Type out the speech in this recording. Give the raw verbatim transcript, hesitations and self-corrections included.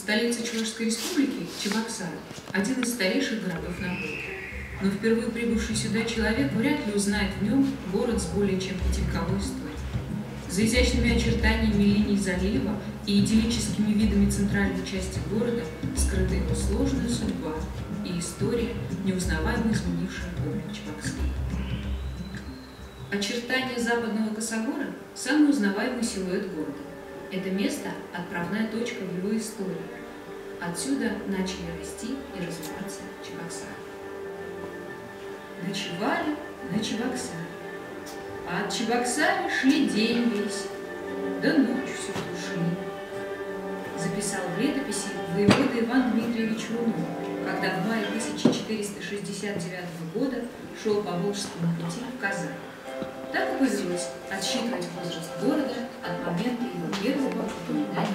Столица Чувашской республики – Чебоксары, один из старейших городов на Волге. Но впервые прибывший сюда человек вряд ли узнает в нем город с более чем пятивековой историей. За изящными очертаниями линий залива и идиллическими видами центральной части города скрыта его сложная судьба и история, неузнаваемо изменившая облик Чебоксар. Очертания западного косогора – самый узнаваемый силуэт города. Это место – отправная точка в его истории. Отсюда начали расти и развиваться Чебоксары. Ночевали на Чебоксаре, а от Чебоксара шли день весь, да ночь всю тушили. Записал в летописи воевода Иван Дмитриевич Рунов, когда в мае тысяча четыреста шестьдесят девятого года шел по Волжскому пути в Казань. Так и повелось отсчитывать возраст города от момента его первого упоминания